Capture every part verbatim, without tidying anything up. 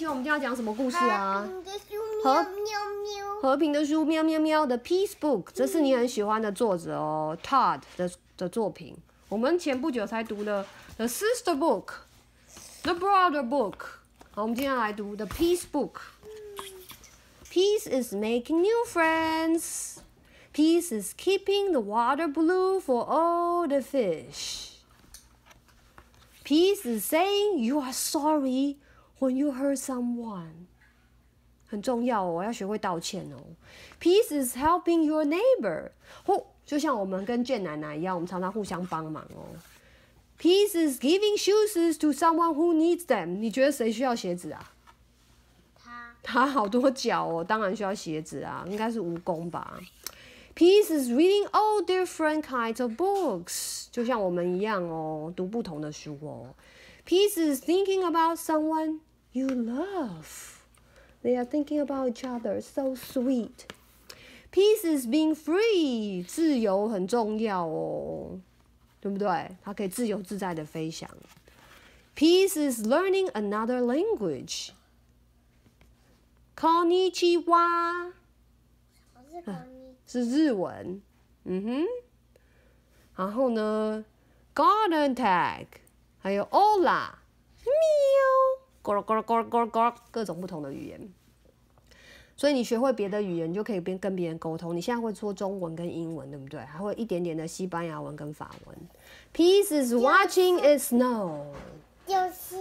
天我们今天要讲什么故事啊？ 和平的书，喵喵喵。 和平的书，喵喵喵的 Peace Book， 这是你很喜欢的作者哦 ，Todd 的的作品。我们前不久才读了 The Sister Book，The Brother Book。好，我们今天来读 The Peace Book。Peace is making new friends. Peace is keeping the water blue for all the fish. Peace is saying you are sorry when you hurt someone. 很重要哦，要学会道歉哦。Peace is helping your neighbor. 哦，就像我们跟健奶奶一样，我们常常互相帮忙哦。Peace is giving shoes to someone who needs them. 你觉得谁需要鞋子啊？ 他。 他好多脚哦，当然需要鞋子啊，应该是蜈蚣吧。Peace is reading all different kinds of books. 就像我们一样哦，读不同的书哦。Peace is thinking about someone you love. They are thinking about each other, so sweet. Peace is being free. 自由很重要哦，对不对？它可以自由自在的飞翔。Peace is learning another language. Konnichiwa. 是日文，嗯哼。然后呢 ，Garden Tag， 还有 Ola， 喵，咕噜咕噜咕噜咕噜咕噜，各种不同的语言。所以你学会别的语言，你就可以跟跟别人沟通。你现在会说中文跟英文，对不对？还会一点点的西班牙文跟法文。Peace is watching it snow。 就是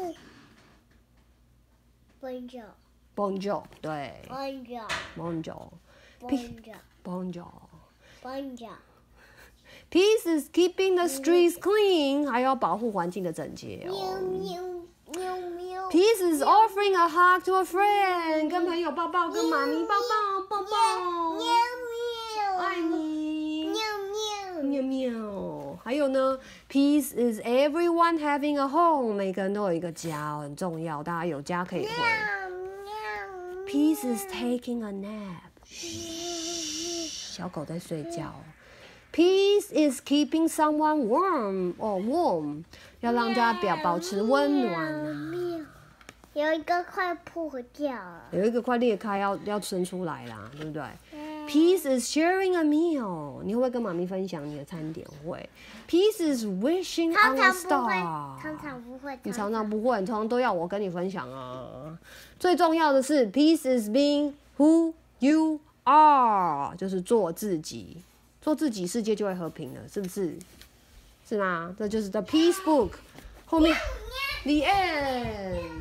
Bonjour。Bonjour。 对。 Bonjour。 Bonjour。 Bonjour。 Bonjour。 Bonjour。 Peace is keeping the streets clean， 还要保护环境的整洁哦。 喵喵喵喵。 Peace is offering a hug to a friend， 跟朋友抱抱，跟妈咪抱抱抱抱。 喵喵。 爱你。 喵喵。 喵喵。还有呢 ，Peace is everyone having a home， 每个人都有一个家，很重要，大家有家可以回。Peace is taking a nap， 小狗在睡觉。Peace is keeping someone warm， 哦 warm， 要让大家表保持温暖啊。 有一个快破掉了， 有一个快裂开要要生出来啦，对不对？ Peace is sharing a meal， 你会不会跟妈咪分享你的餐点？会。Peace is wishing on a star， 常常不会， 你常常不会，你常常都要我跟你分享啊。最重要的是 ，Peace is being who you are， 就是做自己。做自己，世界就会和平了，是不是？是吗？这就是 The Peace Book 后面 The End。